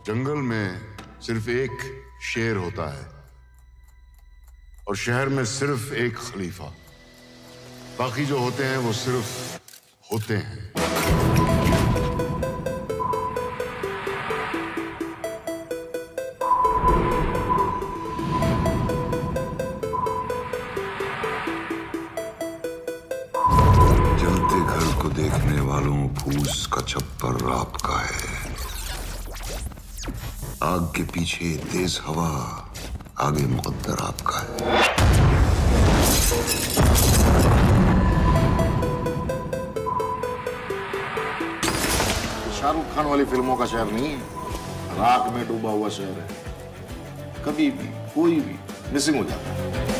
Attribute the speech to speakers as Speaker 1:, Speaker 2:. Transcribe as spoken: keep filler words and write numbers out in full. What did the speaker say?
Speaker 1: जंगल में सिर्फ एक शेर होता है और शहर में सिर्फ एक खलीफा। बाकी जो होते हैं वो सिर्फ होते हैं।
Speaker 2: जलते घर को देखने वालों फूस का छप्पर आपका है। आग के पीछे तेज हवा, आगे मुकद्दर आपका है।
Speaker 3: शाहरुख खान वाली फिल्मों का शहर नहीं है, राख में डूबा हुआ शहर है। कभी भी कोई भी मिसिंग हो जाता है।